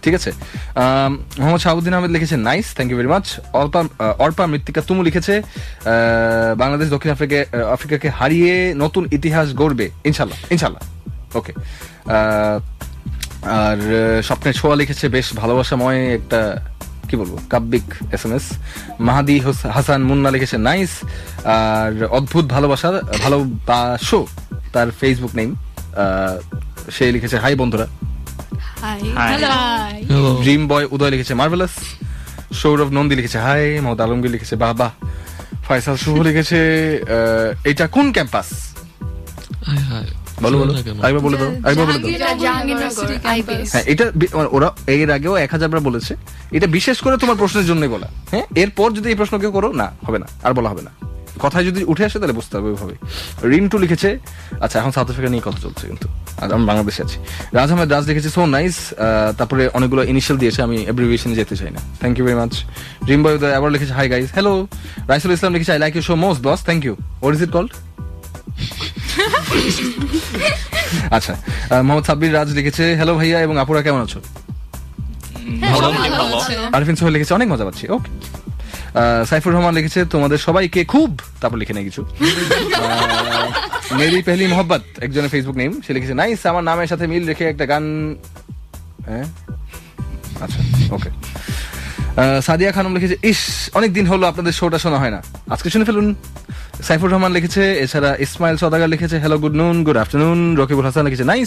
ঠিক আছে। মোহাম্মদ শাহাবুদ্দিন আহমেদ লিখেছে nice, thank you very much. Arpa Mrittika Tumu লিখেছে বাংলাদেশ দক্ষিণ আফ্রিকাকে হারিয়ে নতুন ইতিহাস গড়বে ইনশাল্লাহ। ওকে। আর স্বপ্নের ছোঁয়া লিখেছে বেশ ভালোবাসাময় একটা কি বলবো কাব্যিক SMS। মাহাদি হাসান মুন্না লিখেছে নাইস। আর অদ্ভুত ভালোবাসো তার ফেসবুক নেম, সে লিখেছে হাই বন্ধুরা। ড্রিম বয় উদয় লিখেছে মার্ভেলাস। সৌরভ নন্দী লিখেছে হাই। মোহাম্মদ আলমগীর লিখেছে বাহ। ফয়সাল শুভ লিখেছে এটা কোন ক্যাম্পাস? এটা ওরা এর আগেও 1000 বার বলেছে, এটা বিশেষ করে তোমার প্রশ্নের জন্যই বলা। হ্যাঁ, এরপর যদি এই প্রশ্ন কেউ করো না হবে না, আর বলা হবে না। কথায় যদি উঠে আসে তাহলে বুঝতে হবে ওইভাবে। রিন্টু লিখেছে আচ্ছা এখন সাউথ আফ্রিকা নিয়ে কথা চলছে কিন্তু আমি বাংলাদেশে আছি। রাজ আহমেদ রাজ লিখেছে সো নাইস। তারপরে অনেকগুলো ইনিশিয়াল দিয়েছে, আমি অ্যাব্রিভিয়েশনে যেতে চাই না। Thank you very much. Dream boy Uday আবার লিখেছে hi guys hello. Raisul Islam লিখেছে I like you so most boss, thank you. What is it called? আচ্ছা। মোহাম্মদ সাব্বির রাজ লিখেছে হ্যালো ভাইয়া এবং আপুরা কেমন আছো? আরফিন সোহেল লিখেছে অনেক মজা পাচ্ছি। ওকে। সাইফুর রহমান লিখেছে তোমাদের সবাইকে খুব, তারপর লিখে নেই কিছু। মেরি পেহলি মোহাব্বত একজনের ফেসবুক নেম, সে লিখেছে নাইস আমার নামের সাথে মিল রেখে একটা গান। আচ্ছা ওকে। সাদিয়া খানম লিখেছে ইস অনেকদিন হলো আপনাদের শোটা শোনা হয় না, আজকে শুনে ফেলুন। সাইফুর রহমান লিখেছে। এছাড়া ইসমাইল সওদাগর লিখেছে hello good noon good afternoon. Rakibul Hasan লিখেছে নাইস।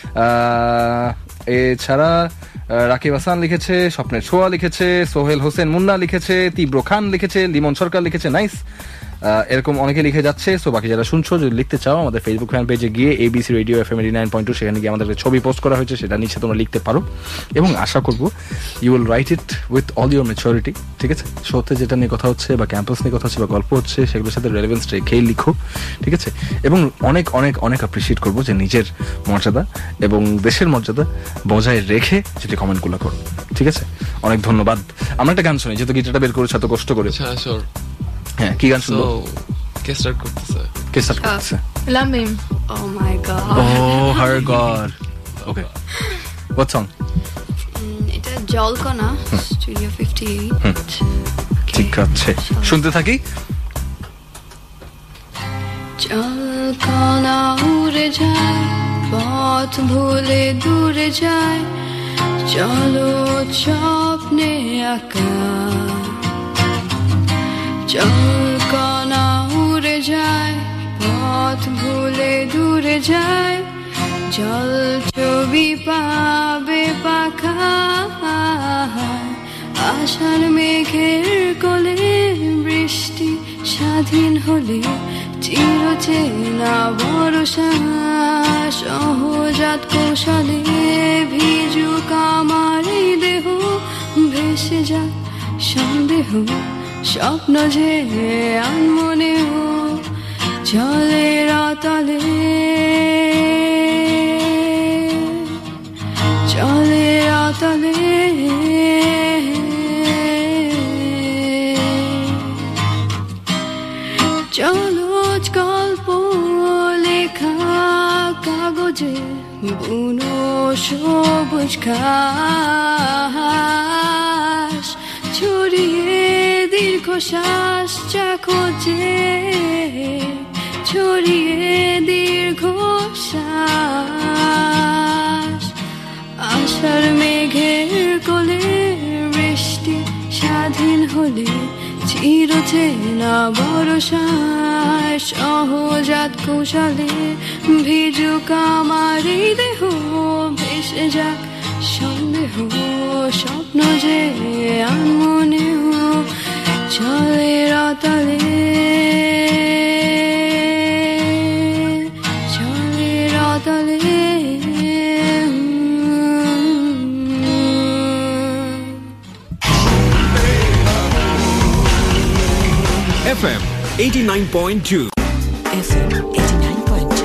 এছাড়া রাকিব হাসান লিখেছে, স্বপ্নের ছোঁয়া লিখেছে, সোহেল হোসেন মুন্না লিখেছে, তীব্র খান লিখেছে, লিমন সরকার লিখেছে নাইস। এরকম অনেকে লিখে যাচ্ছে। সো বাকি যারা শুনছো যদি লিখতে চাও আমাদের ফেসবুক ফ্যান পেজে গিয়ে ABC রেডিও FM 89.2 সেখানে গিয়ে আমাদের ছবি পোস্ট করা হয়েছে, সেটা নিচে তোমরা লিখতে পারো এবং আশা করবো you will write it with all your maturity. ঠিক আছে, শোতে যেটা নিয়ে কথা হচ্ছে বা ক্যাম্পাস নিয়ে কথা হচ্ছে বা গল্প হচ্ছে সেগুলোর সাথে রেলেভেন্স রেখেই লিখো। ঠিক আছে, এবং অনেক অনেক অনেক অ্যাপ্রিসিয়েট করবো যে নিজের মর্যাদা এবং দেশের মর্যাদা বজায় রেখে যদি কমেন্টগুলো করো। ঠিক আছে, অনেক ধন্যবাদ। আমরা একটা গান শুনি, যেহেতু গিটারটা বের করেছে এত কষ্ট করে। হ্যাঁ, কি গান শুনবো? কে স্টার্ট করতেছে? Lamim. Oh my god. Oh her god. Okay. What song? এটা জলকণা, Studio 58. ঠিক আছে, শুনতে থাকি। জলকণা উড়ে যায়, পথ ভুলে দূরে যায়, চলো স্বপ্নে আঁকা। জলকণা উড়ে যায়, পথ ভুলে দূরে যায়, জল ছবি পাবে পাখা। আষাঢ় মেঘের কোলে বৃষ্টি স্বাধীন হলে চিরচেনা ভরসা। সহজাত কৌশলে ভিজুক আমার এই দেহ, ভেসে যাক সন্দেহ স্বপ্ন যে আনমনেও জলের তলে। জলের তলে জলজ গল্প লেখা কাগজে বুনো সবুজ ঘাস ছড়িয়ে দীর্ঘশ্বাস যা খোঁজে, ছড়িয়ে দীর্ঘশ্বাস। আষাঢ় মেঘের কোলে বৃষ্টি স্বাধীন হলে চিরচেনা ভরসা। সহজাত কৌশলে ভিজুক আমার এই দেহ, ভেসে যাক সন্দেহ স্বপ্ন যে আনমনেও জলের তলে। জলের তলে FM 89.2 FM 89.2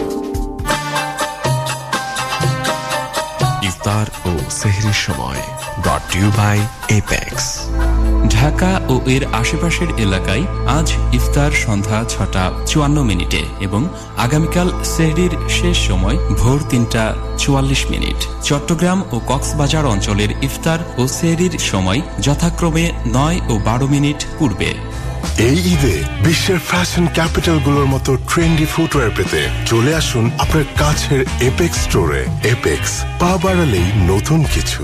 ইফতার ও সেহরির সময় brought to you by Apex Dhaka ও এর আশেপাশের এলাকায় আজ ইফতার সন্ধ্যা 6:54 এবং আগামীকাল সেহরির শেষ সময় ভোর 3:44। চট্টগ্রাম ও কক্সবাজার অঞ্চলের ইফতার ও সেহরির সময় যথাক্রমে 9 ও 12 মিনিট পূর্বে। এই ঈদে বিশ্বের ফ্যাশন ক্যাপিটালগুলোর মতো ট্রেন্ডি ফুটওয়্যার পেতে চলে আসুন আপনার কাছের এপেক্স স্টোরে। এপেক্স, পা বাড়ালেই নতুন কিছু।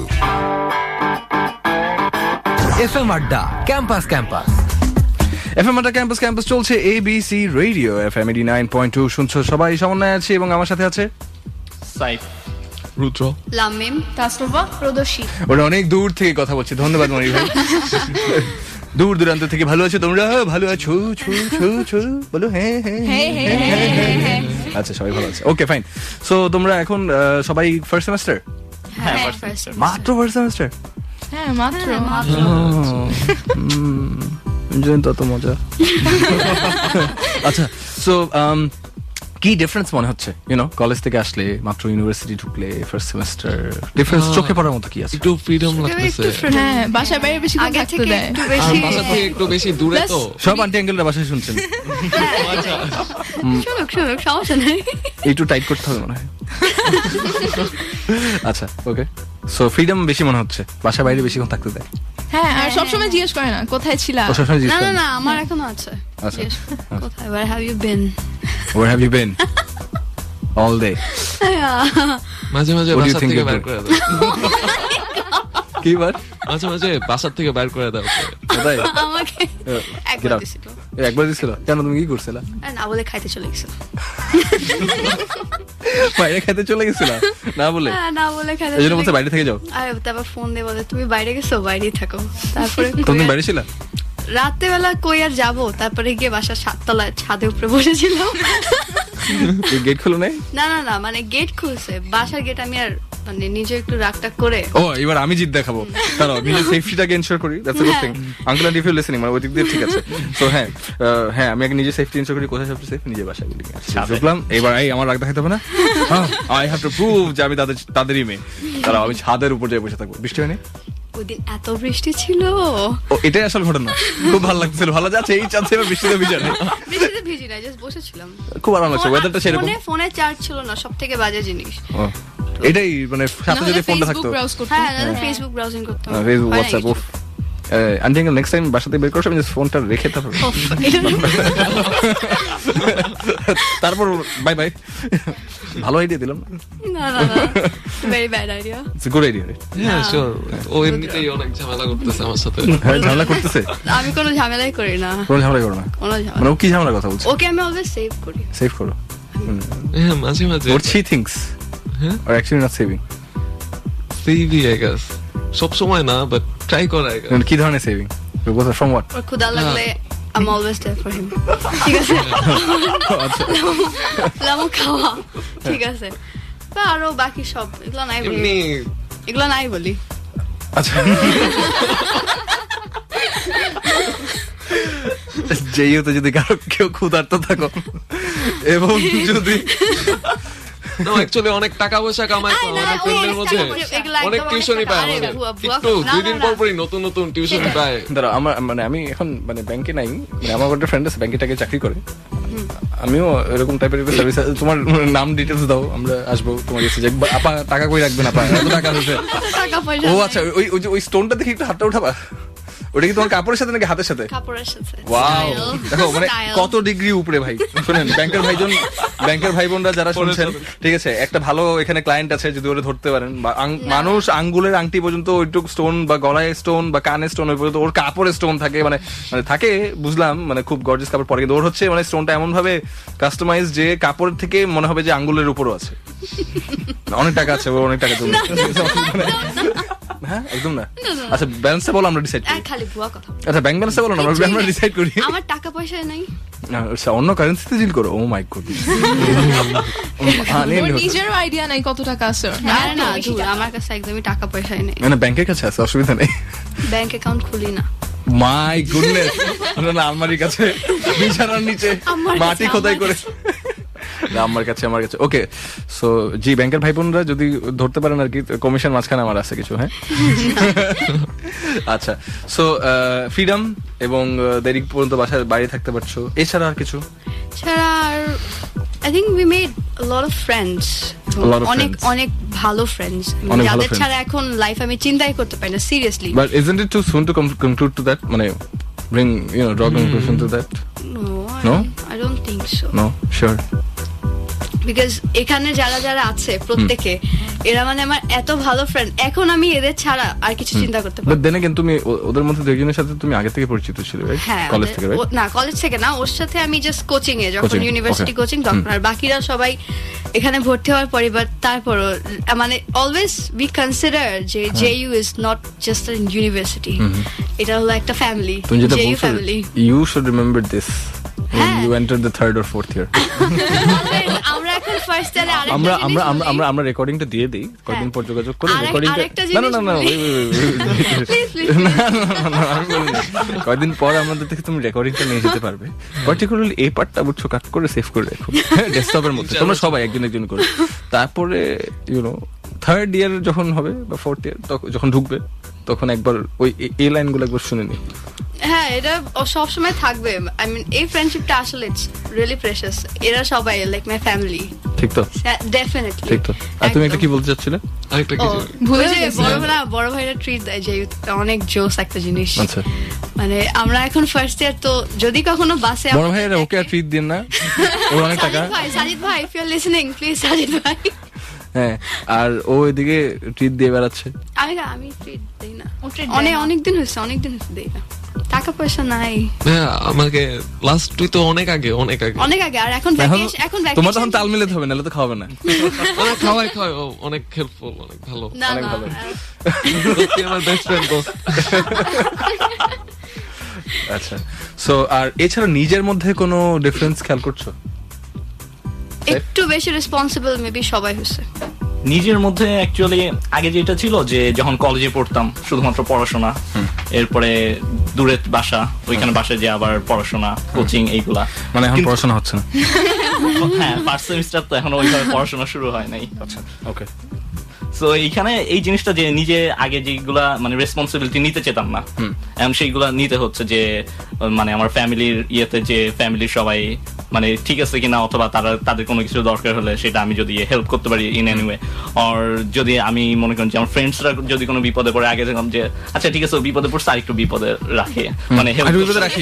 এফএম আড্ডা ক্যাম্পাস এফএম আড্ডা ক্যাম্পাস চলছে ABC রেডিও FM 89.2 শুনছো সবাই। সমন্বয় আছে এবং আমার সাথে আছে সাইফ, রুদ্র, লামিম, তাসনুভা, প্রদর্শী। ওরা অনেক দূর থেকে কথা বলছে। ধন্যবাদ মনির ভাই। দূর দূরান্ত থেকে ভালো আছো তোমরা? ভালো আছো? বলো হ্যাঁ হ্যাঁ। আচ্ছা, সবাই ভালো আছে। ওকে, ফাইন। সো তোমরা এখন সবাই ফার্স্ট সেমেস্টার? হ্যাঁ, মাত্র ফার্স্ট সেমেস্টার? হ্যাঁ, মাত্র। তত মজা। আচ্ছা, সো কি ডিফারেন্স মনে হচ্ছে কলেজ থেকে আসলে, মাত্র ইউনিভার্সিটি ঢুকলে ফার্স্ট সেমেস্টার? ডিফারেন্স চোখে পড়ার মতো কি আছে? একটু ফ্রিডম লাগতেছে। হ্যাঁ, বাসায় বাইরে বেশি কথা থাকতে দেয়। বাসা থেকে একটু বেশি দূরে তো। সব আন্টি আঙ্কেলরা বাসায় শুনছেন। শুনুক, সমস্যা নেই। একটু টাইট করতে হবে মনে হয়। আচ্ছা, ওকে। সো ফ্রিডম বেশি মনে হচ্ছে, বাসা বাইরে বেশিক্ষণ থাকতে দেয়। হ্যাঁ, আর সবসময় জিজ্ঞেস করে না কোথায় ছিলা। না, আমার এখনো আছে। আচ্ছা, কোথায়? Where have you been? Where have you been? All day. মাঝে মাঝে বাসা থেকে বের করে দাও। কি বার? মাঝে মাঝে বাসা থেকে বের করে দাও। কোথায়? আমাকে একবার দিছিল। কেন, তুমি কি করছিলা? না বলে খাইতে চলে গেছিল। বাইরে খাইতে চলে গেছিলা? না বলে? না বলে খাইতে। এইজন্য বলছে বাইরে থেকে যাও। আরে তারপর ফোন দিয়ে বলে তুমি বাইরে গেছো, বাইরেই থাকো। তারপরে তুমি বাইরে ছিলা? রাতে বেলা কই আর যাবো, তারপরে গিয়ে বাসার 7 তলায় ছাদে উপরে বসেছিলাম। গেট খুলো নাই? না, মানে গেট খুলছে, বাসার গেট আমি আর মানে নিজে একটু রাগটা করে। ও, এবার আমি জিদ দেখাবো। দাঁড়াও, নিজের সেফটিটাকে এনশিওর করি। That's a good thing. Uncle aunty if you listening, মানে ওই দিক দিয়ে ঠিক আছে। সো হ্যাঁ, আমি আগে নিজে সেফটি এনশিওর করি। কোথায় সবচেয়ে সেফ? নিজের বাসায় বলি। বুঝলাম। এবার আমার রাগ দেখাতে হবে না। আই হ্যাভ টু প্রুভ যে আমি তাদেরই মেয়ে। দাঁড়াও, আমি ছাদের উপর যেয়ে বসে থাকবো। বৃষ্টি হয়নি? ওইদিন এত বৃষ্টি ছিল। ও, এটাই আসল ঘটনা। খুব ভালো লাগছিল। ভালো যাচ্ছে এই চান্সে। এবার বৃষ্টিতে ভিজে না, বৃষ্টিতে ভিজি না, জাস্ট বসেছিলাম। খুব আরাম লাগছে। ওয়েদারটা সেরকম। ফোনে চার্জ ছিল না, সবথেকে বাজে জিনিস। এটাই মানে সাথে যদি ফোনটা থাকতো। হ্যাঁ, ফেসবুক ব্রাউজিং করতাম। Facebook, WhatsApp. উফ, আন্টি আঙ্কেল নেক্সট টাইম বাসাতে বের করছো, আমি জাস্ট ফোনটা রেখে তারপর বাই বাই। ভালো আইডিয়া দিলাম না? Very bad idea. It's a good idea. হ্যাঁ, শিওর। ও এমনিতেই অনেক ঝামেলা করতেছে আমার সাথে। ঝামেলা করতেছে? আমি কোনো ঝামেলাই করি না। কোনো ঝামেলা করো না? মানে ও কি ঝামেলার কথা বলছে? ওকে আমি অলওয়েজ সেভ করি। সেভ করো? হ্যাঁ, মাঝে মাঝে। What she thinks or actually not saving? সেভই আই গেস। সব সময় না, বাট ট্রাই করা আই গেস। কি ধরনের সেভিং? From what? ওর ক্ষুধা লাগলে I'm always there for him. ঠিক আছে? লামো খাওয়া। ঠিক আছে? আরো বাকি সব এগুলো নাই বলি। এগুলো নাই বলি। আচ্ছা, যেহেতু যদি কারো কেউ ক্ষুধার্ত থাকো এবং যদি অ্যাকচুয়ালি অনেক টাকা পয়সা কামাই তো অনেক ফ্রেন্ডের মধ্যে অনেক টিউশনই পায় আমাদের। একটু 2 দিন পর পরই নতুন নতুন টিউশনই পায়। দাঁড়াও, আমার মানে আমি এখন মানে ব্যাংকে নাই, মানে আমার একটা ফ্রেন্ড আছে ব্যাংকে টাকে চাকরি করে। আমিও এরকম টাইপের সার্ভিস। তোমার নাম ডিটেলস দাও, আমরা আসবো তোমার কাছে। আপা টাকা কই রাখবেন? আপা এত টাকা হয়েছে? ও আচ্ছা, ওই স্টোনটা দেখি একটু হাতটা উঠাবা। ওটা কি তোমার কাপড়ের সাথে নাকি হাতের সাথে? কাপড়ের সাথে। ওয়াও, দেখো মানে কত ডিগ্রি উপরে ভাই। শুনেন, ব্যাংকের ভাই বোনরা যারা শুনছেন, ঠিক আছে, একটা ভালো এখানে ক্লায়েন্ট আছে, যদি ওরা ধরতে পারেন, বা মানুষ আঙ্গুলের আংটি পর্যন্ত ওইটুক স্টোন, বা গলায় স্টোন, বা কানে স্টোন, ওই পর্যন্ত ওর কাপড়ে স্টোন থাকে। মানে থাকে, বুঝলাম, মানে খুব গর্জিয়াস কাপড় পরে, কিন্তু ওর হচ্ছে মানে স্টোনটা এমন ভাবে কাস্টমাইজ যে কাপড়ের থেকে মনে হবে যে আঙ্গুলের উপরও আছে। অনেক টাকা আছে, ওর অনেক টাকা জন্য। হ্যাঁ, একদম না। আচ্ছা, ব্যালেন্সটা বলো, আমরা ডিসাইড করি। খালি ভুয়া কথা। আচ্ছা, ব্যাংক ব্যালেন্সটা বলো না, আমরা ডিসাইড করি। আমার টাকা পয়সা নাই। আচ্ছা, অন্য কারেন্সিতে ডিল করো? ও মাই গড। নিজের আইডিয়া নাই কত টাকা আছে? না, আমার কাছে একদমই টাকা পয়সাই নেই। মানে ব্যাংকের কাছে আছে, অসুবিধা নেই। ব্যাংক অ্যাকাউন্ট খুলি না। My goodness. না, আলমারির কাছে, বিছানার নিচে মাটি খোদাই করে। আমার কাছে ওকে। সো জি ব্যাংকের ভাই বোনরা যদি ধরতে পারেন আর কি, কমিশন মাঝখানে আমার আছে কিছু। হ্যাঁ আচ্ছা। সো ফ্রিডম এবং দেরি পর্যন্ত বাসায় বাইরে থাকতে পারছো, এছাড়া আর কিছু? ছাড়া I think we made a lot of friends. অনেক ভালো friends. যাদের ছাড়া এখন লাইফ আমি চিন্তাই করতে পারি না, seriously. But isn't it too soon to conclude to that? মানে bring, draw conclusion to that? No? I don't think so. No, sure. Because এখানে যারা আছে প্রত্যেকে এরা মানে আমার এত ভালো ফ্রেন্ড, এখন আমি এদের ছাড়া আর কিছু চিন্তা করতে পারি না। বাট দেন अगेन তুমি ওদের মধ্যে দুইজনের সাথে তুমি আগে থেকে পরিচিত ছিলে, রাইট? কলেজ থেকে, রাইট? না কলেজ থেকে না, ওর সাথে আমি জাস্ট কোচিং এ, যখন ইউনিভার্সিটি কোচিং তখন। আর বাকিরা সবাই এখানে ভর্তি হওয়ার পরে। বাট তারপরও মানে অলওয়েজ উই কনসিডার যে JU is not just a university, এটা হলো একটা family, JU family. You should remember this when you enter the third or fourth year. আমরা এখন ফার্স্ট ইয়ারে আমরা রেকর্ডিংটা দিয়ে দেই, কয়েকদিন পর যোগাযোগ করে রেকর্ডিংটা। না কয়েকদিন পর আমাদের থেকে তুমি রেকর্ডিংটা নিয়ে যেতে পারবে। পার্টিকুলারলি এই পার্টটা বুঝছো কাট করে সেভ করে রাখো ডেস্কটপের মধ্যে, তোমরা সবাই একজন করে। তারপরে থার্ড ইয়ার যখন হবে বা ফোর্থ ইয়ার যখন ঢুকবে তখন একবার ওই এই লাইনগুলো একবার শুনে নি। হ্যাঁ, এটা সবসময় থাকবে। আই মিন এই ফ্রেন্ডশিপটা আসলে ইটস রিয়েলি প্রেশাস। এরা সবাই লাইক মাই ফ্যামিলি। ঠিক তো? ডেফিনেটলি ঠিক তো। আর তুমি একটা কি বলতে চাচ্ছিলে? আরেকটা কি বড় ভাইরা ট্রিট দেয় যে অনেক জোস একটা জিনিস। আচ্ছা, মানে আমরা এখন ফার্স্ট ইয়ার, তো যদি কখনো বাসে বড় ভাইরা ওকে আর ট্রিট দেন না, ওর অনেক টাকা। সাজিদ ভাই if you are listening please, Sajid ভাই। হ্যাঁ, আর ও এদিকে ট্রিট দিয়ে বেড়াচ্ছে। আমি ট্রিট দেই না, অনেক দিন হয়েছে দেই না, টাকা পয়সা নাই। হ্যাঁ, আমাকে লাস্ট তুই তো অনেক আগে আর এখন তোমার তখন তাল মিলাতে হবে, নাহলে তো খাওয়াবে না। খাওয়াই অনেক হেল্পফুল, অনেক ভালো। আমার বেস্ট ফ্রেন্ড বস। আচ্ছা, সো আর এছাড়া নিজের মধ্যে কোনো ডিফারেন্স খেয়াল করছো? একটু বেশি রেসপন্সিবল মেবি সবাই হচ্ছে নিজের মধ্যে। অ্যাকচুয়ালি আগে যেটা ছিল যে যখন কলেজে পড়তাম শুধুমাত্র পড়াশোনা, এরপরে দূরে বাসা, ওইখানে বাসায় যে আবার পড়াশোনা, কোচিং, এইগুলা। মানে এখন পড়াশোনা হচ্ছে না? হ্যাঁ, ফার্স্ট সেমিস্টার তো এখনো ওইভাবে পড়াশোনা শুরু হয় নাই। আচ্ছা, ওকে। সো এইখানে এই জিনিসটা যে নিজে আগে যেগুলা মানে রেসপন্সিবিলিটি নিতে চেতাম না, এখন সেইগুলা নিতে হচ্ছে। যে মানে আমার ফ্যামিলির ইয়েতে যে ফ্যামিলির সবাই মানে ঠিক আছে কিনা, অথবা তাদের কোনো কিছু দরকার হলে সেটা আমি যদি হেল্প করতে পারি ইন এনি ওয়ে, আর যদি আমি মনে করেন যে আমার ফ্রেন্ডসরা যদি কোনো বিপদে পড়ে, আগে দেখলাম যে আচ্ছা ঠিক আছে বিপদে পড়ছে, আরেকটু বিপদে রাখে, মানে বিপদে রাখি।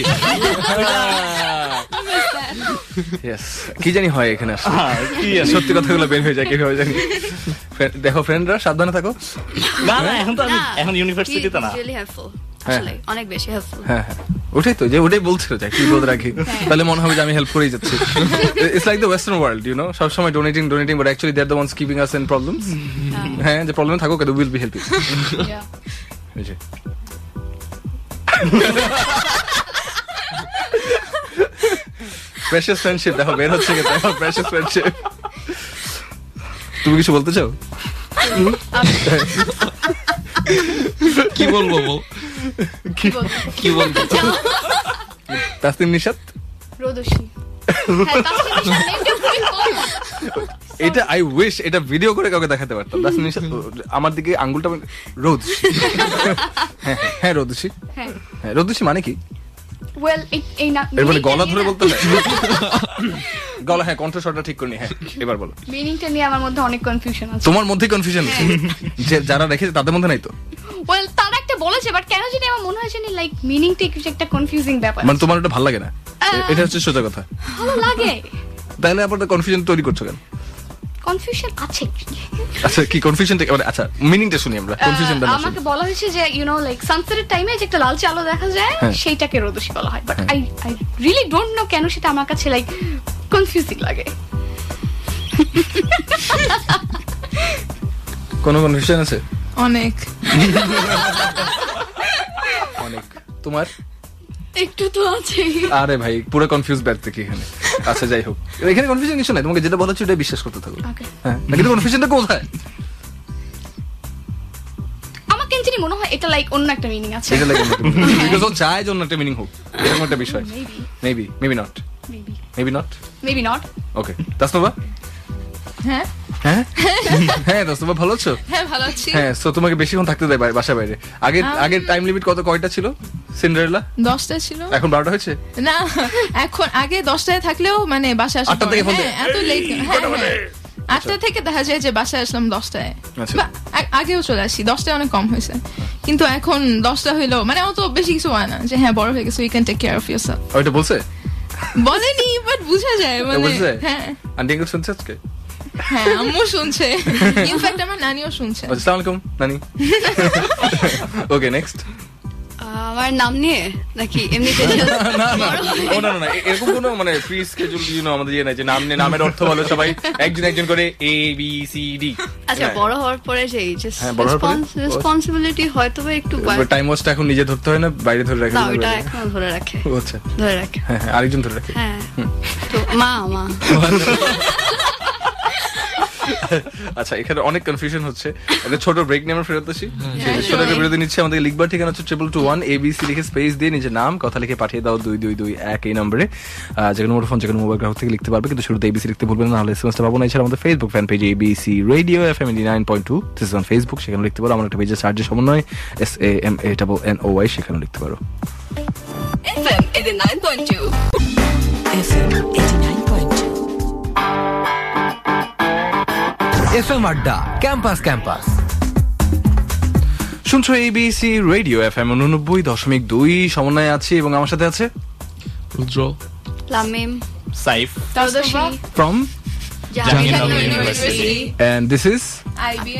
কি জানি হয় এখানে, সত্যি কথাগুলো বের হয়ে যায় কিভাবে জানি। দেখো ফ্রেন্ডরা, সাবধানে থাকো। না এখন তো আমি এখন ইউনিভার্সিটিতে না। অনেক বেশি হেল্পফুল। হ্যাঁ, ওটাই তো, যে ওটাই বলছিল যে কি বলতে রাখি, তাহলে মনে হবে যে আমি হেল্প করেই যাচ্ছি। It's like the western world, সব সময় donating but actually they are the ones keeping us in problems. হ্যাঁ, যে প্রবলেমে থাকো, কিন্তু will be helping. Precious friendship দেখো বের হচ্ছে, দেখো প্রেশাস ফ্রেন্ডশিপ। তুমি কিছু বলতে চাও? কি বলবো? তাসনিম নিশাত, রোদসী। এটা আই উইশ এটা ভিডিও করে কাউকে দেখাতে পারতাম। তাসনিম নিশাত আমার দিকে আঙ্গুলটা, রোদসী। হ্যাঁ রোদসী। হ্যাঁ, রোদসী মানে কি? গলা ধরে বলতে গলা, হ্যাঁ, কণ্ঠস্বরটা ঠিক করে নি। হ্যাঁ, এবার বলো। মিনিংটা নিয়ে আমার মধ্যে অনেক কনফিউশন আছে। তোমার মধ্যে কনফিউশন আছে? যে যারা রেখেছে তাদের মধ্যে নাই তো? ওয়েল, তারা একটা বলেছে, বাট কেন জানি আমার মনে হয় যে লাইক মিনিংটা একটা কনফিউজিং ব্যাপার। মানে তোমার এটা ভালো লাগে না? এটা হচ্ছে সোজা কথা। ভালো লাগে, তাহলে আবার কনফিউশন তৈরি করছো কেন? কনফিউশন আছে। আচ্ছা, কি কনফিউশনটা? আচ্ছা, মিনিংটা শুনি আমরা। কনফিউশনটা আমাকে বলা হয়েছে যে লাইক সানসেটের টাইমে যে একটা লালচে আলো দেখা যায়, সেইটাকে রোদসী বলা হয়। But I really don't know কেন সেটা আমার কাছে লাইক কনফিউজিং লাগে। কোনো কনফিউশন আছে? অনেক। তোমার একটু তো আছে। আরে ভাই, পুরো কনফিউজ ব্যাট থেকে এখানে। আচ্ছা, যাই হোক, এখানে কনফিউশন কিছু নাই, তোমাকে যেটা বলা হচ্ছে ওটাই বিশ্বাস করতে থাকো। হ্যাঁ, কিন্তু কনফিউশনটা কোথায়? আমার কেন জানি মনে হয় এটা লাইক অন্য একটা মিনিং আছে। এটা লাইক বিকজ ও চায় যে অন্য একটা মিনিং হোক, এরকম একটা বিষয়। Maybe not. Maybe not. Maybe not. Okay. Tasnuva? হ্যাঁ হ্যাঁ তাসনুভা ভালো আছো? হ্যাঁ ভালো আছি। হ্যাঁ সো তোমাকে বেশিক্ষণ থাকতে দেয় বাসা বাইরে? আগের টাইম লিমিট কয়টা ছিল সিন্ডারেলা? 10টা ছিল। এখন 12টা হয়েছে? না এখন আগে 10টায় থাকলেও মানে বাসায় আসা 8টা থেকে ফোন দেয়? এত লেট। হ্যাঁ 8টা থেকে দেখা যায় যে বাসায় আসলাম 10টায়। আগেও চলে আসি 10টায় অনেক কম হয়েছে, কিন্তু এখন 10টা হইলো মানে অত বেশি কিছু হয় না যে হ্যাঁ বড় হয়ে গেছে, we can take care of yourself. ওইটা বলছে? বলেনি বাট বুঝা যায় মানে। হ্যাঁ আন্টি আঙ্কেল শুনছে আজকে? হ্যাঁ আম্মু শুনছে, ইনফ্যাক্ট আমার নানিও শুনছে। আসসালামু আলাইকুম নানি। Okay next. আমার নাম নিয়ে নাকি এমনিতে? না এরকম কোনো মানে ফ্রি স্কেজুল আমাদের ইয়ে নাই যে নামের অর্থ বলো সবাই একজন করে A B C D। আচ্ছা বড় হওয়ার পরে সেই রেসপন্সিবিলিটি হয়তো একটু টাইম ওয়েস্ট এখন নিজে ধরতে হয় না, বাইরে ধরে রাখে? না ওটা এখন ধরে রাখে। আচ্ছা ধরে রাখে। হ্যাঁ আরেকজন ধরে রাখে। হ্যাঁ তো মা আচ্ছা এখানে অনেক কনফিউশন হচ্ছে, একটা ছোট ব্রেক নিয়ে আমরা ফেরত আসি। ছোট একটা বিরতি নিচ্ছে। আমাদের লিখবার ঠিকানা হচ্ছে 221 ABC লিখে স্পেস দিয়ে নিজের নাম কথা লিখে পাঠিয়ে দাও 2221 এই নম্বরে। যেকোনো ফোন যেকোনো মোবাইল গ্রাহক থেকে লিখতে পারবে, কিন্তু শুরুতে ABC লিখতে ভুলবেন না, হলে এসএমএসটা পাবো না। এছাড়া আমাদের Facebook fan page ABC radio FM 89.2 this is on Facebook, সেখানে লিখতে পারো। আমার একটা পেজে সার্চের সমন্বয় SAMANNOY, সেখানে লিখতে পারো। FM 89.2 FM 89.2 FM আড্ডা ক্যাম্পাস। শুনছো ABC রেডিও FM 89.2 সমন্বয় আছি এবং আমার সাথে আছে Rudra, Lamim, Saif, from Jahangirnagar university, and this is IBA।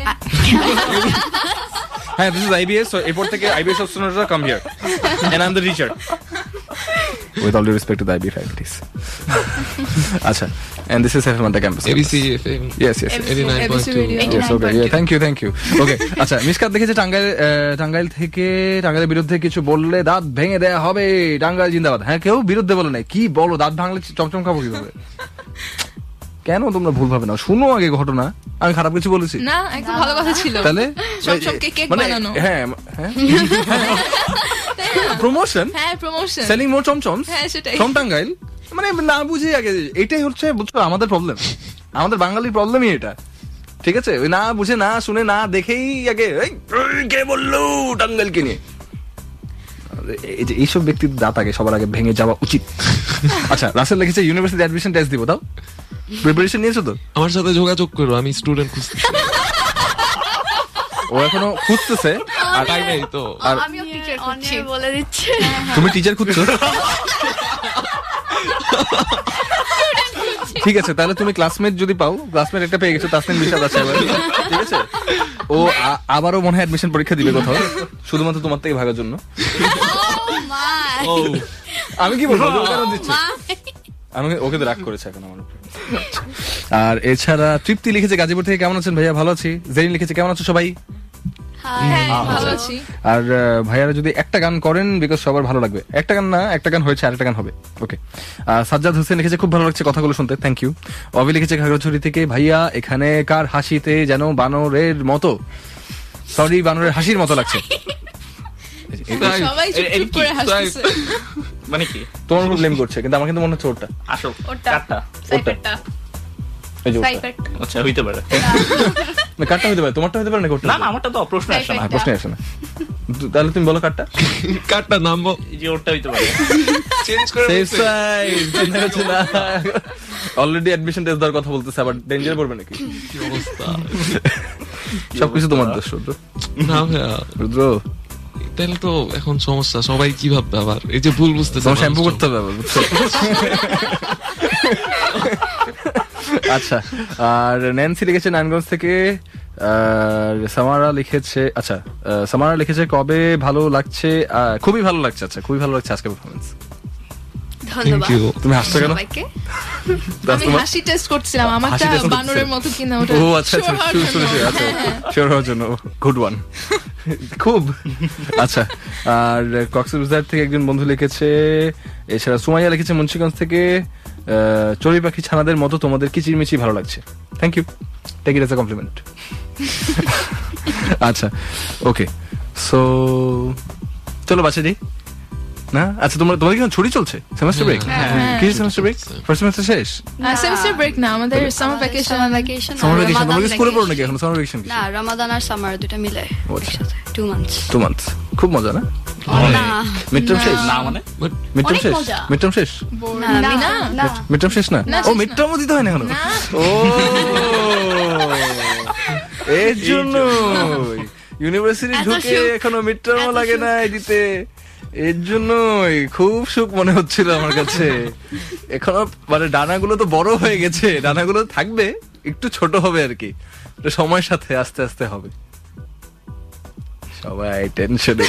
হ্যাঁ this is IBS, so এরপর থেকে IBS students come here and I'm the teacher with all due respect to the IBA faculties. আচ্ছা and this is FM on the campus. ABC FM. Yes 89.2. Yes okay yeah thank you okay আচ্ছা মিশকাত দেখেছে টাঙ্গাইলের বিরুদ্ধে কিছু বললে দাঁত ভেঙে দেয়া হবে, টাঙ্গাইল জিন্দাবাদ। হ্যাঁ কেউ বিরুদ্ধে বলে নাই, কি বলো দাঁত ভাঙলে চমচম খাবো কিভাবে? কেন তোমরা ভুল ভাবে না? শুনো আগে ঘটনা, আমি খারাপ কিছু বলেছি না, একদম ভালো কথা ছিল। তাহলে চমচমকে কেক বানানো, হ্যাঁ প্রমোশন, হ্যাঁ promotion, selling more chomchoms from Tangail, মানে না বুঝে আগে এটাই হচ্ছে বুঝছো আমাদের প্রবলেম, আমাদের বাঙালির প্রবলেমই এটা। ঠিক আছে, ওই না বুঝে না শুনে না দেখেই আগে কে বললো টাঙ্গাইলকে নিয়ে, এইসব ব্যক্তির দাঁত আগে সবার আগে ভেঙে যাওয়া উচিত। আচ্ছা রাসেল লিখেছে ইউনিভার্সিটি অ্যাডমিশন টেস্ট দিব, দাও প্রিপারেশন নিয়েছো তো? আমার সাথে যোগাযোগ করো, আমি স্টুডেন্ট খুঁজতেছি। ও এখনো খুঁজতেছে আর তাই নাই তো, আর আমিও টিচার খুঁজছি বলে দিচ্ছে। তুমি টিচার খুঁজছো? ঠিক আছে, তাহলে তুমি ক্লাসমেট যদি পাও, ক্লাসমেট একটা পেয়ে গেছো, তাসনিম বিশাল আছে এবার, ঠিক আছে? ও আবারও মনে হয় অ্যাডমিশন পরীক্ষা দিবে কোথাও, শুধুমাত্র তোমার থেকে ভাগার জন্য। আমি কি বলবো, কেন দিচ্ছে? আমি ওকে তো রাগ করেছে এখন আমার উপরে। আর এছাড়া তৃপ্তি লিখেছে গাজীপুর থেকে, কেমন আছেন ভাইয়া? ভালো আছি। জেরিন লিখেছে কেমন আছো সবাই? ভালো আছি। আর ভাইয়ারা যদি একটা গান করেন, বিকজ সবার ভালো লাগবে। একটা গান না, একটা গান হয়েছে, আরেকটা গান হবে। ওকে। সাজ্জাদ হোসেন লিখেছে খুব ভালো লাগছে কথাগুলো শুনতে, থ্যাংক ইউ। অভি লিখেছে খাগড়াছড়ি থেকে, ভাইয়া এখানে কার হাসিতে যেন বানরের মতো, সরি বানরের হাসির মতো লাগছে। সবাই চুপ করে হাসতেছে, মানে কি তোমার উপর ব্লেম করছে, কিন্তু আমার কিন্তু মনে হচ্ছে ওরটা আসল, কাটটা সাইপেরটা, আচ্ছা হইতে পারে, না কাটটা হইতে পারে, তোমারটা হইতে পারে না কোটটা? না আমারটা তো প্রশ্ন আসে না, প্রশ্ন আসে না। তাহলে তুমি বলো কাটটা, কাটটা নাম যে ওরটা হইতে পারে, চেঞ্জ করে অলরেডি অ্যাডমিশন টেস্ট দেওয়ার কথা বলতেছে, আবার ডেঞ্জার পড়বে নাকি? কি অবস্থা, সবকিছু তোমার দোষ রুদ্র। না ভাইয়া রুদ্র তাহলে তো এখন সমস্যা, সবাই কি ভাববে আবার, এই যে ভুল বুঝতেছে, শ্যাম্পু করতে হবে আবার, বুঝছো? আচ্ছা, আর ন্যান্সি লিখেছে নারায়ণগঞ্জ থেকে, সামারা লিখেছে, আচ্ছা সামারা লিখেছে কবে ভালো লাগছে, খুবই ভালো লাগছে। আচ্ছা খুবই ভালো লাগছে আজকে পারফরম্যান্স, ধন্যবাদ। তুমি হাসছো কেন? আমি হাসি টেস্ট করছিলাম আমারটা বানরের মতো কিনা, ওটা ও আচ্ছা আচ্ছা শিওর হওয়ার জন্য, গুড ওয়ান, খুব আচ্ছা। আর কক্সবাজার থেকে একজন বন্ধু লিখেছে, এছাড়া সুমাইয়া লিখেছে মুন্সিগঞ্জ থেকে, চড়ুই পাখি ছানাদের মতো তোমাদের কিচিরমিচি ভালো লাগছে, thank you, take it as a compliment. আচ্ছা ওকে, সো চলো বাসে যাই। না আচ্ছা তোমাদের কি ছুটি চলছে সেমেস্টার ব্রেক কি সেমেস্টার ব্রেক ফার্স্ট সেমেস্টার শেষ সেমেস্টার ব্রেক না আমাদের সামার ভ্যাকেশন তোমরা কি স্কুলে পড়ো নাকি এখন সামার ভ্যাকেশন না রমাদান আর সামার দুটো মিলে 2 months খুব মজা না মিডটার্ম শেষ না মানে মিডটার্ম শেষ মিডটার্ম শেষ না ও মিডটার্মও দিতে হয় না এখন ও এর জন্য ইউনিভার্সিটি ঢুকে এখনো মিডটার্মও লাগে না দিতে এর জন্যই খুব সুখ মনে হচ্ছিল আমার কাছে এখনো মানে ডানাগুলো তো বড় হয়ে গেছে ডানাগুলো থাকবে একটু ছোট হবে আর কি সময়ের সাথে আস্তে আস্তে হবে সবাই টেনশনে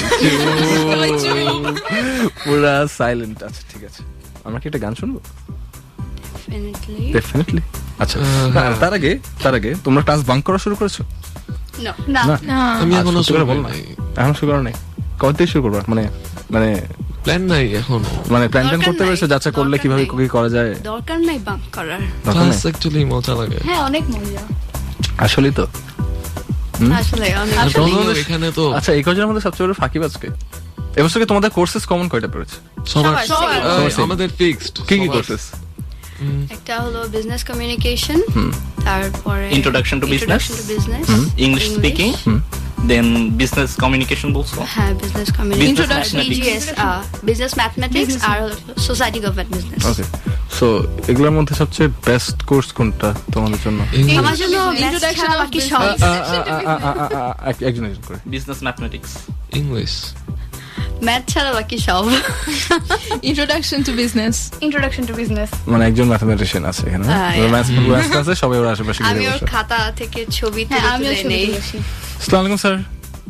পুরা সাইলেন্ট আচ্ছা ঠিক আছে আমরা কি একটা গান শুনবো ডেফিনেটলি আচ্ছা তার আগে তোমরা ক্লাস বাঙ্ক করা শুরু করেছো না আমি এখনো শুরু করি নাই এখন শুরু করো নাই কবে থেকে শুরু করবা মানে প্ল্যান নাই এখন মানে প্ল্যান করতে পেরেছো যাচ্ছে করলে কিভাবে কি করা যায় দরকার নাই বাঙ্ক করার ক্লাস অ্যাকচুয়ালি মজা লাগে হ্যাঁ অনেক মজা আসলেই তো আসলে এখানে তো আচ্ছা এই কজনের মধ্যে সবচেয়ে বড় ফাঁকিবাজকে এবছর তোমাদের কোর্সেস কমন কয়টা পড়েছে সবার আমাদের ফিক্সড কি কোর্সেস একটা হলো বিজনেস কমিউনিকেশন তারপরে introduction to business English speaking then business communication বলছো হ্যাঁ business communication introduction BGS business mathematics আর society government business okay so এগুলোর মধ্যে সবচেয়ে বেস্ট কোর্স কোনটা তোমাদের জন্য আমার জন্য ইন্ট্রোডাকশন বাকি সব একজন করে বিজনেস ম্যাথমেটিক্স ইংলিশ ম্যাথ ছাড়া বাকি সব ইন্ট্রোডাকশন টু বিজনেস মানে একজন ম্যাথমেটিশিয়ান আছে এখানে ম্যাথস আছে সবাই ওর আশেপাশে আমি ওর খাতা থেকে ছবি তুলে নেই আসসালামু আলাইকুম স্যার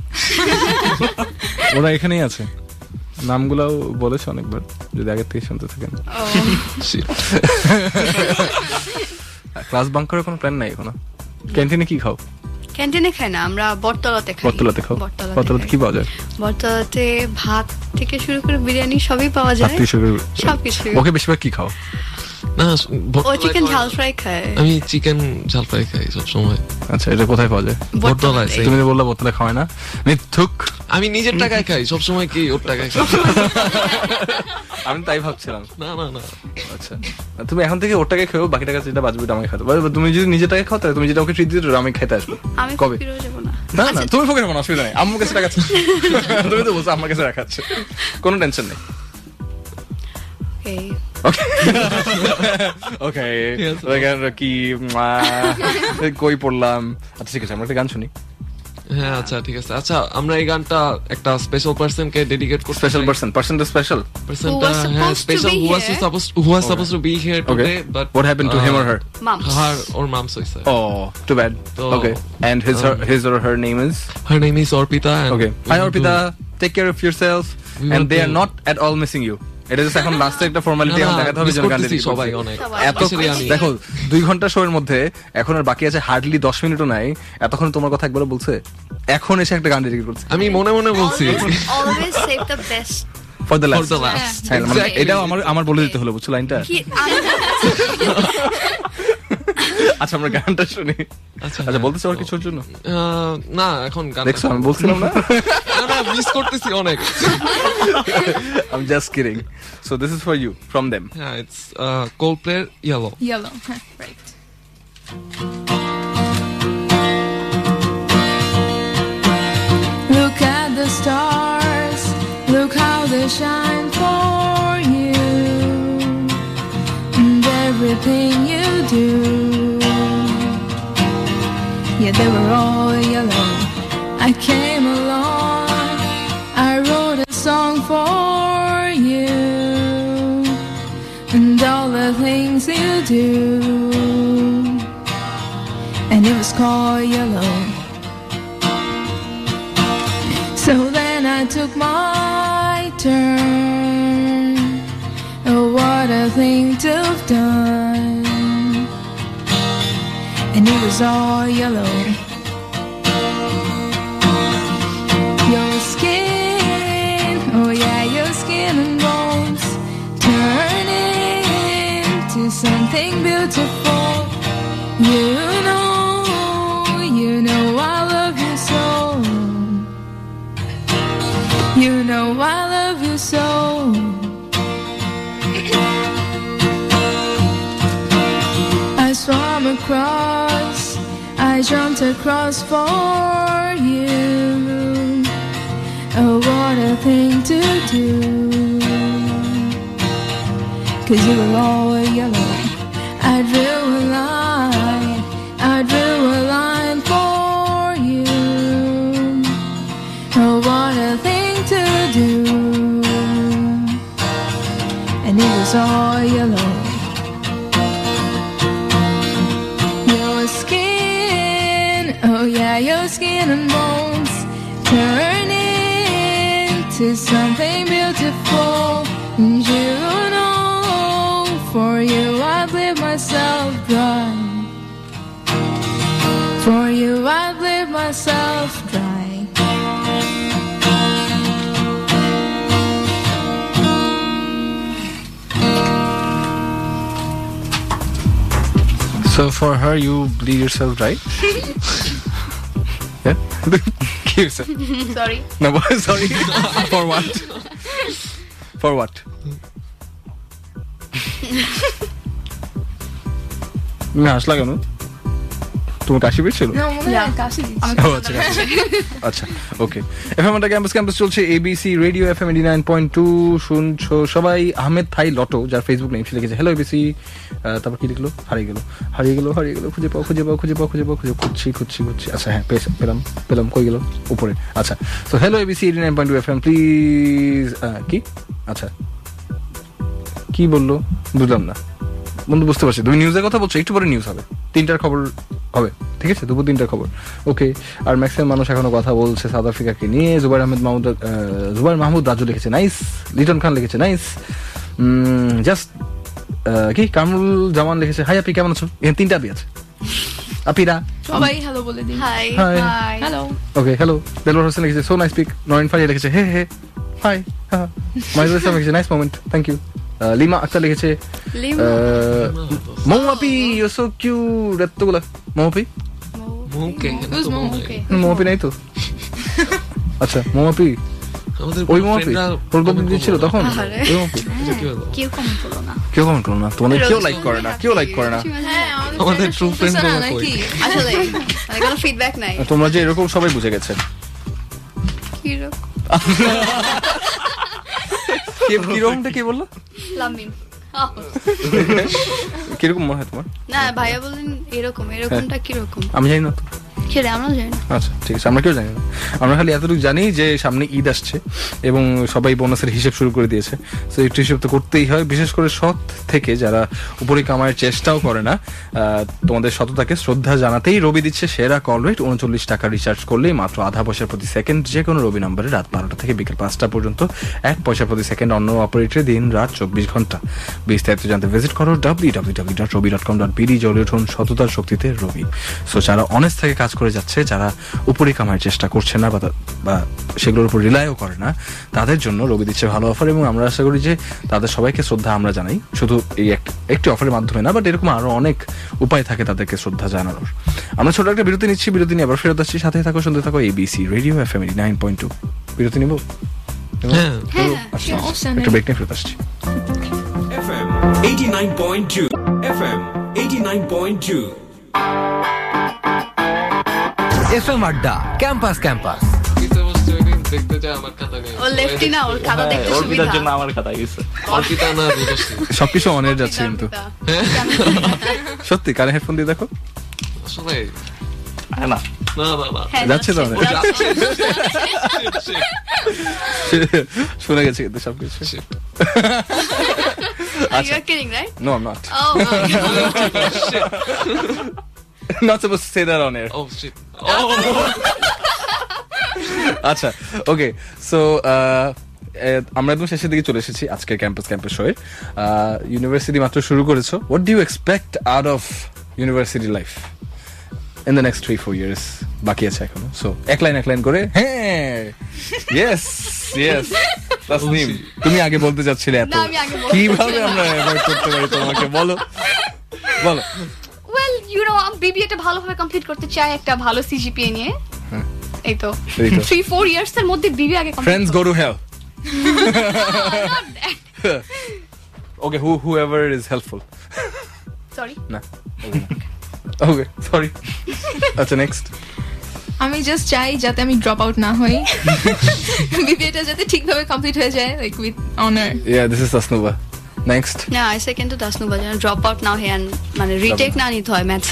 ওরা এখানেই আছে নামগুলোও বলেছে অনেকবার যদি আগে থেকে শুনতে থাকেন ক্লাস বাঙ্ক করার কোনো প্ল্যান নাই এখনো ক্যান্টিনে কি খাও ক্যান্টিনে খাই না আমরা বটতলাতে খাই বটতলাতে কি পাওয়া যায় বটতলাতে ভাত থেকে শুরু করে বিরিয়ানি সবই পাওয়া যায় সবকিছু ওকে বেশিরভাগ কি খাও না ও চিকেন ঝাল ফ্রাই খায় আমি চিকেন ঝাল ফ্রাই খাই সব সময় আচ্ছা এটা কোথায় পাওয়া যায় বটতলায় তুমি বললা বটতলায় খাওয়ায় না মিথ্যুক আমি নিজের টাকায় খাই সব সময় কি ওর টাকায় খাই আমি তাই ভাবছিলাম না আচ্ছা তুমি এখন থেকে ওর টাকায় খেও বাকি টাকা যেটা বাঁচবে আমাকে খাতে তুমি যদি নিজের টাকায় খাও তাহলে তুমি যেটা ওকে ট্রিট দিতে আমি খাইতে আসবো কবে না তুমি ফকির হবো না অসুবিধা নেই আম্মুর কাছে টাকা তুমি তো বলছো আমার কাছে রাখাচ্ছে কোনো টেনশন নেই কি কই পড়লাম আচ্ছা ঠিক আছে আমরা একটা গান শুনি হ্যাঁ আচ্ছা ঠিক আছে আচ্ছা আমরা এই গানটা একটা স্পেশাল পারসন কে ডেডিকেট করতে স্পেশাল পারসনটা স্পেশাল পারসনটা হ্যাঁ special who was supposed to be here today but what happened to him or her or mom's suicide oh too bad okay and his or her name is Orpita and okay hi Orpita take care of yourself and they are not at all missing you এটা just এখন লাস্টে একটা formality এখন দেখাতে হবে যেন গান দিতে সবাই অনেক এত দেখো 2 ঘন্টা শোয়ের মধ্যে এখন আর বাকি আছে হার্ডলি 10 মিনিটও নাই এতক্ষণ তোমার কথা একবার বলছে এখন এসে একটা গান ডেডিকেট করছে আমি মনে মনে বলছি always save the best for the last মানে এটাও আমার বলে দিতে হলো বুঝছো লাইনটা আচ্ছা আমরা গানটা শুনি আচ্ছা বলতেছ আর কিছুর জন্য না এখন গান দেখছো আমি বলছিলাম না না মিস করতেছি অনেক I'm just kidding so this is for you from them yeah it's Coldplay Yellow right look at the stars look how they shine for you and everything you do yeah they were all yellow I came along I wrote a song for you and all the things you do and it was called Yellow so then I took my turn oh what a thing to have done and it was all yellow your skin oh yeah your skin and bones turn into something beautiful you know I love you so You know I love you so. I swam across, I jumped across for you. Oh, what a thing to do. 'Cause you were always yellow. I drew a line, I drew a line for you. Oh, what a thing to do. And it was all yellow. Your skin, oh yeah, your skin and bones turn into something beautiful. And you know, for you I'd live myself dry. For you I'd live myself dry. So for her you bleed yourself dry? Yeah? Sorry. No, sorry. For what? For what? না হাসলা কেন? তোমার কাশি পেয়েছিল? না, মনে হয় কাশি দিচ্ছে। আচ্ছা, ওকে। এফএম এটা ক্যাম্পাস চলছে এবিসি রেডিও এফএম 89.2 শুনছো সবাই। আহমেদ থাই লটো, যার ফেসবুক নেম সে লিখেছে হ্যালো এবিসি, তারপর কি লিখলো? হারিয়ে গেল, খুঁজে পাও, খুঁজছি। আচ্ছা হ্যাঁ, পেলাম, কই গেল? উপরে। আচ্ছা, তো হ্যালো এবিসি 89.2 এফএম প্লিজ। কি? আচ্ছা, কি বললো বুঝলাম না বন্ধু, বুঝতে পারছি। তুমি নিউজের কথা বলছো, একটু পরে নিউজ হবে, 3টার খবর হবে, ঠিক আছে, দুপুর 3টার খবর, ওকে। আর ম্যাক্সিমাম মানুষ এখনো কথা বলছে সাউথ আফ্রিকাকে নিয়ে। জুবাইর মাহমুদ রাজু লিখেছে নাইস, লিটন খান লিখেছে নাইস, জাস্ট কি কামরুল জামান লিখেছে হাই আপি, কেমন আছো? এখানে 3টা আপি আছে, আপিরা সবাই হ্যালো বলে দিন। Hi hello. Okay, hello. Delwar Hossain লিখেছে so nice pic. Noren Faria লিখেছে হে হাই। মাইজুল ইসলাম লিখেছে nice moment, thank you. Lima Akter লিখেছে মৌমাপি ইউ সো কিউট। এতগুলা মৌমাপি নাই তো? আচ্ছা, মৌমাপি ওই মৌমাপি প্রোগ্রাম দিয়েছিল তখন। কেউ কমেন্ট করলো না, তোমাদের কেউ লাইক করে না, আমাদের ট্রু ফ্রেন্ড নাকি আসলে মানে কোনো ফিডব্যাক নাই। তোমরা যে এরকম সবাই বুঝে গেছে। কিরকমটা কি বললো? লামিন কিরকম মনে হয় তোমার? না ভাইয়া বললেন এরকমটা কিরকম আমি জানি না তো, সেটা আমরা জানি না। আচ্ছা ঠিক আছে, আমরা কেউ জানি না। আমরা খালি এতটুকু জানি যে সামনে ঈদ আসছে এবং সবাই বোনাসের হিসেব শুরু করে দিয়েছে। তো একটু হিসেব তো করতেই হয়, বিশেষ করে সৎ থেকে যারা উপরে কামায়ের চেষ্টাও করে না। তোমাদের সততাকে শ্রদ্ধা জানাতেই রবি দিচ্ছে সেরা কল রেট। 39 টাকা রিচার্জ করলেই মাত্র আধা পয়সা প্রতি সেকেন্ড যে কোনো রবি নাম্বারে রাত 12টা থেকে বিকেল 5টা পর্যন্ত 1 পয়সা প্রতি সেকেন্ড অন্য অপারেটরে দিন রাত 24 ঘন্টা। বিস্তারিত জানতে ভিজিট করো www.robi.com.bd। জ্বলে উঠুন সততার শক্তিতে রবি। সো যারা অনেস্ট থেকে কাজ করে যাচ্ছে, যারা উপরে কামানোর চেষ্টা করছে না বা সেগুলোর উপর রিলাইও করে না, তাদের জন্য রবি দিচ্ছে ভালো অফার এবং আমরা আশা করি যে তাদের সবাইকে শ্রদ্ধা আমরা জানাই। শুধু এই একটি অফারের মাধ্যমে না, বাট এরকম আরো অনেক উপায় থাকে তাদেরকে শ্রদ্ধা জানানোর। আমরা ছোট একটা বিরতি নিচ্ছি, বিরতি নিয়ে আবার ফেরত আসছি। সাথে থাকো, শুনতে থাকো এবিসি রেডিও এফএম 89.2। বিরতি নিব, একটা ব্রেক নিয়ে ফেরত আসছি। FM 89.2 FM 89.2 এফএম আড্ডা ক্যাম্পাস দেখতে চাই আমার খাতা নিয়ে। ও লেফটি না, ওর খাতা দেখতে সুবিধা। অর্পিতার জন্য আমার খাতা গেছে। অর্পিতা না রূপশ্রী, সবকিছু অনের যাচ্ছে কিন্তু সত্যি। কানে হেডফোন দিয়ে দেখো, আসলে না যাচ্ছে তো অনেক, শুনে গেছি কিন্তু সবকিছু। You're kidding, right? No, I'm not. Oh, Not supposed to say that on air. Oh shit. আচ্ছা, ওকে। সো আমরা একদম শেষের দিকে চলে এসেছি আজকের ক্যাম্পাস শোয়ের। ইউনিভার্সিটি মাত্র শুরু করেছো। What do you expect out of university life in the next 3-4 years? বাকি আছে এখনো। সো এক লাইন করে হ্যাঁ, yes তাসনিম, তুমি আগে বলতে যাচ্ছিলে এত, কিভাবে আমরা অ্যাভয়েড করতে পারি তোমাকে? বলো। well, you know, আমি বিবিএটা ভালোভাবে কমপ্লিট করতে চাই একটা ভালো সিজিপিএ নিয়ে। এই তো 3-4 ইয়ার্স এর মধ্যে বিবি আগে Friends go to hell. Okay, whoever is helpful. Sorry. না. Okay, sorry. আচ্ছা নেক্সট। আমি জাস্ট চাই যাতে আমি ড্রপ আউট না হই, বিবিএটা যাতে ঠিকভাবে কমপ্লিট হয়ে যায়, like with honour. Yeah, this is Tasnuba. Next. না, I say কিন্তু Tasnuba যেন ড্রপ আউট না হয়, মানে রিটেক না নিতে হয় ম্যাথস।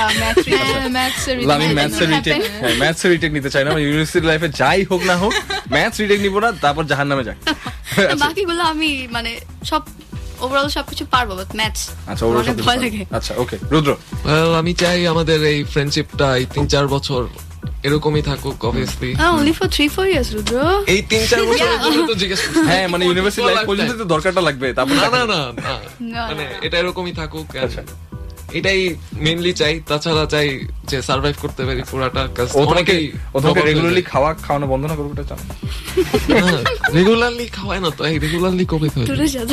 আমি ম্যাথস রিটেক নিতে চাই না, ইউনিভার্সিটি লাইফে যাই হোক না হোক ম্যাথস রিটেক নিব না, তারপর জাহান্নামে যাক। বাকিগুলো আমি মানে সব ওভারঅল সবকিছু পারবো, বাট ম্যাথস আচ্ছা ওভারঅল সব ভয় লাগে। আচ্ছা ওকে রুদ্র। আমি চাই আমাদের এই ফ্রেন্ডশিপটা 3-4 বছর এরকমই থাকুক, obviously. only for 3-4 years Rudra. এই 3-4 বছরের জন্য তো জিজ্ঞেস করছি। হ্যাঁ মানে ইউনিভার্সিটি লাইফ পর্যন্ত তো দরকারটা লাগবে, তারপর না মানে এটা এরকমই থাকুক। আচ্ছা এটাই মেইনলি চাই, তাছাড়া চাই যে সার্ভাইভ করতে পারি পুরাটা। কাজ অনেকেই রেগুলারলি খাওয়ানো বন্ধ না করুক, এটা চান? রেগুলারলি খাওয়ায় না তো, এই রেগুলারলি কবে খাওয়ায়?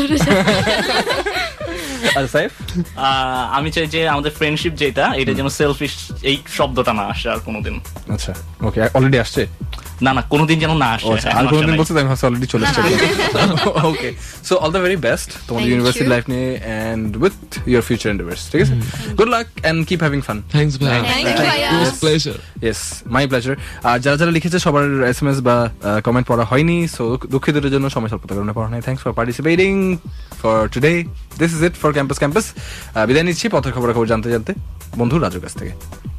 আর সাইফ? আমি চাই যে আমাদের ফ্রেন্ডশিপ যেটা, এটা যেন সেলফিশ এই শব্দটা না আসে আর কোনোদিন। আচ্ছা ওকে, অলরেডি আসছে? না কোনোদিন যেন না আসে। আর কোনোদিন বলতে আমি ভাবছি অলরেডি চলে আসছে। Okay, so all the very best তোমাদের ইউনিভার্সিটি লাইফ নিয়ে and with your future endeavours. ঠিক আছে, good luck and keep having fun. Thanks ভাই, it was pleasure. Yes, my pleasure. আর যারা লিখেছে সবার এসএমএস বা কমেন্ট পড়া হয়নি, সো দুঃখিতদের জন্য, সময় স্বল্পতার কারণে পড়া নাই। Thanks for participating for today. This is it for campus. বিদায় নিচ্ছি পথের খবর জানতে বন্ধু রাজুর কাছ থেকে।